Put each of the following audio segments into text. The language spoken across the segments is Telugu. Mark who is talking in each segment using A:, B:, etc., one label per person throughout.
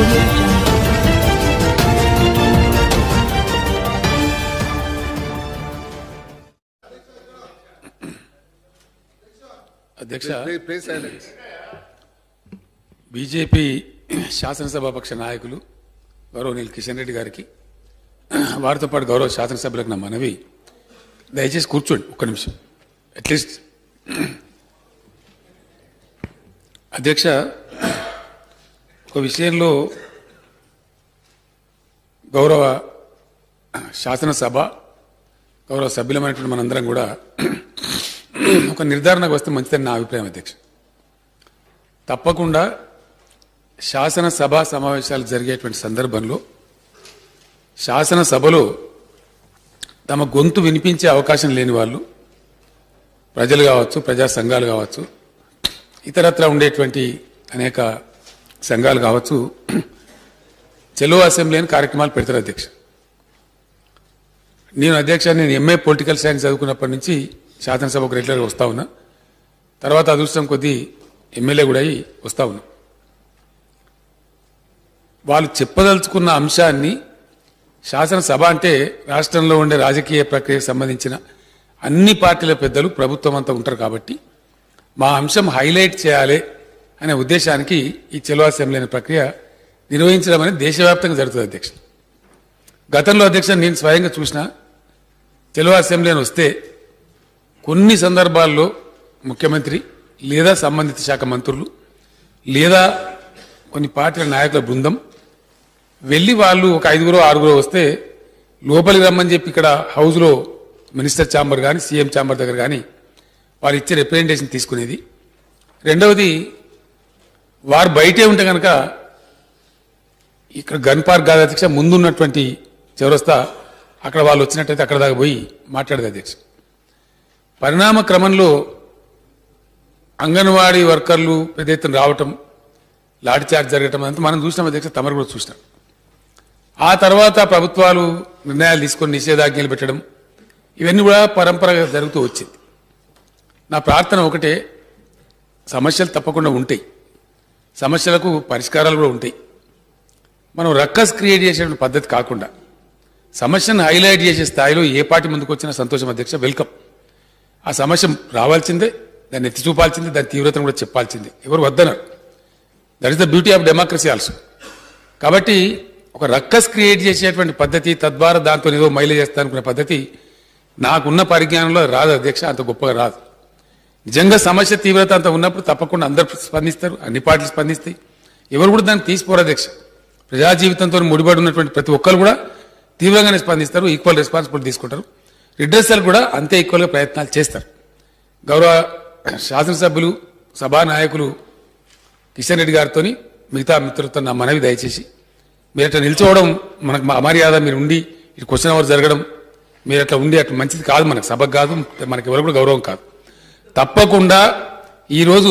A: అధ్యక్ష, బీజేపీ శాసనసభాపక్ష నాయకులు గౌరవనీయులు కిషన్ రెడ్డి గారికి, వారితో పాటు గౌరవ శాసనసభ్యులకు నా మనవి, దయచేసి కూర్చోండి ఒక్క నిమిషం అట్లీస్ట్. అధ్యక్ష, ఒక విషయంలో గౌరవ శాసనసభ గౌరవ సభ్యులమైనటువంటి మనందరం కూడా ఒక నిర్ధారణకు వస్తే మంచిదని నా అభిప్రాయం అధ్యక్ష. తప్పకుండా శాసనసభ సమావేశాలు జరిగేటువంటి సందర్భంలో శాసనసభలో తమ గొంతు వినిపించే అవకాశం లేని వాళ్ళు, ప్రజలు కావచ్చు, ప్రజా సంఘాలు కావచ్చు, ఇతరత్ర ఉండేటువంటి అనేక సంఘాలు కావచ్చు, చెలో అసెంబ్లీ అని కార్యక్రమాలు పెడతారు అధ్యక్ష. నేను ఎంఏ పొలిటికల్ సైన్స్ చదువుకున్నప్పటి నుంచి శాసనసభకు రెగ్యులర్గా వస్తా ఉన్నా. తర్వాత అదృష్టం కొద్దీ ఎమ్మెల్యే కూడా అయి వస్తా ఉన్నా. వాళ్ళు చెప్పదలుచుకున్న అంశాన్ని శాసనసభ అంటే రాష్ట్రంలో ఉండే రాజకీయ ప్రక్రియకు సంబంధించిన అన్ని పార్టీల పెద్దలు, ప్రభుత్వం అంతా ఉంటారు కాబట్టి మా అంశం హైలైట్ చేయాలి అనే ఉద్దేశానికి ఈ చెలో అసెంబ్లీ అనే ప్రక్రియ నిర్వహించడం అనేది దేశవ్యాప్తంగా జరుగుతుంది అధ్యక్ష. గతంలో అధ్యక్ష నేను స్వయంగా చూసిన చెలో అసెంబ్లీ అని వస్తే కొన్ని సందర్భాల్లో ముఖ్యమంత్రి లేదా సంబంధిత శాఖ మంత్రులు లేదా కొన్ని పార్టీల నాయకుల బృందం వెళ్ళి వాళ్ళు ఒక 5గురో 6గురో వస్తే లోపలికి రమ్మని చెప్పి ఇక్కడ హౌస్లో మినిస్టర్ ఛాంబర్ కానీ సీఎం ఛాంబర్ దగ్గర కానీ వారు ఇచ్చే రిప్రజెంటేషన్ తీసుకునేది. రెండవది, వారు బయటే ఉంటే కనుక ఇక్కడ గన్ పార్క్ కాదు అధ్యక్ష, ముందున్నటువంటి చౌరస్తా, అక్కడ వాళ్ళు వచ్చినట్టయితే అక్కడ దాకా పోయి మాట్లాడేది అధ్యక్ష. పరిణామ క్రమంలో అంగన్వాడీ వర్కర్లు పెద్ద ఎత్తున రావటం, లాఠీ చార్జ్ జరగటం అంతా మనం చూసినాం అధ్యక్ష, తమరు కూడా చూసినాం. ఆ తర్వాత ప్రభుత్వాలు నిర్ణయాలు తీసుకొని నిషేధాజ్ఞలు పెట్టడం, ఇవన్నీ కూడా పరంపరగా జరుగుతూ వచ్చింది. నా ప్రార్థన ఒకటే, సమస్యలు తప్పకుండా ఉంటాయి, సమస్యలకు పరిష్కారాలు కూడా ఉంటాయి. మనం రక్కస్ క్రియేట్ చేసే పద్ధతి కాకుండా సమస్యను హైలైట్ చేసే స్థాయిలో ఏ పార్టీ ముందుకు వచ్చినా సంతోషం అధ్యక్ష, వెల్కమ్. ఆ సమస్య రావాల్సిందే, దాన్ని ఎత్తి చూపాల్సిందే, దాని తీవ్రతను కూడా చెప్పాల్సిందే, ఎవరు వద్దన్నారు. That is the beauty of democracy also. కాబట్టి ఒక రక్కస్ క్రియేట్ చేసేటువంటి పద్ధతి, తద్వారా దాంతో ఏదో మైలేజ్ చేస్తా అనుకునే పద్ధతి నాకున్న పరిజ్ఞానంలో రాదు అధ్యక్ష, అంత గొప్పగా రాదు. నిజంగా సమస్య తీవ్రత అంత ఉన్నప్పుడు తప్పకుండా అందరూ స్పందిస్తారు, అన్ని పార్టీలు స్పందిస్తాయి, ఎవరు కూడా దాన్ని తీసిపోరు అధ్యక్ష. ప్రజా జీవితంతో ముడిపడి ఉన్నటువంటి ప్రతి ఒక్కరు కూడా తీవ్రంగానే స్పందిస్తారు, ఈక్వల్ రెస్పాన్సిబిలిటీ తీసుకుంటారు, రిడ్రెసల్ కూడా అంతే ఈక్వల్గా ప్రయత్నాలు చేస్తారు. గౌరవ శాసనసభ్యులు, సభా నాయకులు కిషన్ రెడ్డి గారితో మిగతా మిత్రులతో నా మనవి, దయచేసి మీరు అట్లా నిల్చోవడం మనకు అమర్యాద, మీరు ఉండి ఇటు క్వశ్చన్ అవర్ జరగడం, మీరు అట్లా ఉండి అట్లా మంచిది కాదు, మనకు సభకు కాదు, మనకి ఎవరు కూడా గౌరవం కాదు. తప్పకుండా ఈరోజు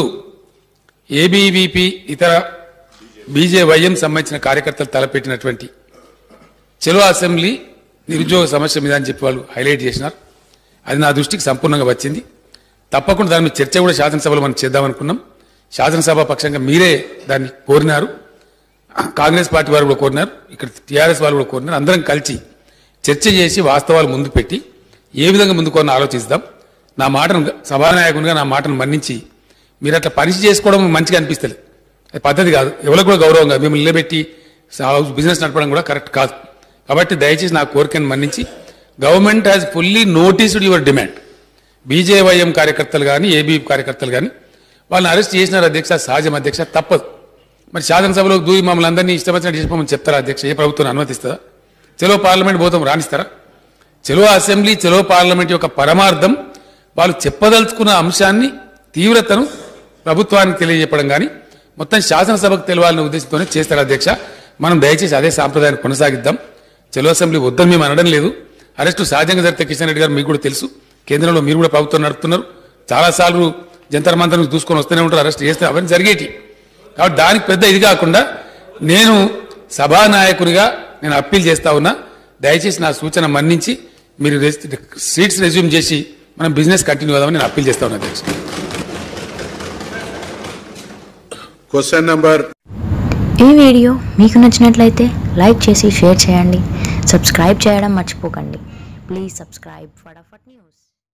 A: ఏబీవీపీ ఇతర బీజేవైఎం సంబంధించిన కార్యకర్తలు తలపెట్టినటువంటి చెలో అసెంబ్లీ నిరుద్యోగ సమస్య మీద అని చెప్పి వాళ్ళు హైలైట్ చేసినారు. అది నా దృష్టికి సంపూర్ణంగా వచ్చింది. తప్పకుండా దాని మీద చర్చ కూడా శాసనసభలో మనం చేద్దామనుకున్నాం. శాసనసభ పక్షంగా మీరే దాన్ని కోరినారు, కాంగ్రెస్ పార్టీ వారు కూడా కోరినారు, ఇక్కడ టీఆర్ఎస్ వాళ్ళు కూడా కోరినారు. అందరం కలిసి చర్చ చేసి వాస్తవాలు ముందు పెట్టి ఏ విధంగా ముందుకోవాలని ఆలోచిస్తాం. నా మాటను సభానాయకునిగా నా మాటను మన్నించి మీరు అట్లా పని చేసుకోవడం మంచిగా అనిపిస్తలేదు, అది పద్ధతి కాదు, ఎవరికి కూడా గౌరవంగా మేము నిలబెట్టి బిజినెస్ నడపడం కూడా కరెక్ట్ కాదు. కాబట్టి దయచేసి నా కోరికను మన్నించి government has fully noticed your demand. BJYM కార్యకర్తలు కానీ ఏబీ కార్యకర్తలు కానీ వాళ్ళని అరెస్ట్ చేసినారు అధ్యక్ష, సహజం అధ్యక్ష, తప్పదు. మరి శాసనసభలో దూరి మమ్మల్ని అందరినీ ఇష్టపచ్చినట్టు చేసుకోమని చెప్తారా అధ్యక్ష? ఏ ప్రభుత్వం అనుమతిస్తుందా? చెలో పార్లమెంట్ పోతాం రాణిస్తారా? చెలో అసెంబ్లీ, చెలో పార్లమెంట్ యొక్క పరమార్థం వాళ్ళు చెప్పదలుచుకున్న అంశాన్ని, తీవ్రతను ప్రభుత్వానికి తెలియజెప్పడం కానీ మొత్తం శాసనసభకు తెలవాలనే ఉద్దేశంతోనే చేస్తారు అధ్యక్ష. మనం దయచేసి అదే సాంప్రదాయాన్ని కొనసాగిద్దాం. చెలో అసెంబ్లీ వద్దని మేము అనడం లేదు. అరెస్టు సహజంగా జరిగితే కిషన్ రెడ్డి గారు మీకు కూడా తెలుసు, కేంద్రంలో మీరు కూడా ప్రభుత్వం నడుపుతున్నారు, చాలాసార్లు జంతర్ మంతర్ దూసుకొని వస్తూనే ఉంటారు, అరెస్ట్ చేస్తే అవన్నీ జరిగేటి. కాబట్టి దానికి పెద్ద ఇది కాకుండా నేను సభానాయకునిగా నేను అప్పీల్ చేస్తా ఉన్నా, దయచేసి నా సూచన మన్నించి మీరు సీట్స్ రెజ్యూమ్ చేసి మనం బిజినెస్ కంటిన్యూ అవుదామని నేను అప్పీల్ చేస్తా ఉన్నా అధ్యక్ష.
B: క్వశ్చన్ నంబర్ ఈ వీడియో మీకు నచ్చినట్లయితే లైక్ చేసి షేర్ చేయండి. సబ్స్క్రైబ్ చేయడం మర్చిపోకండి. Please subscribe Fatafat news.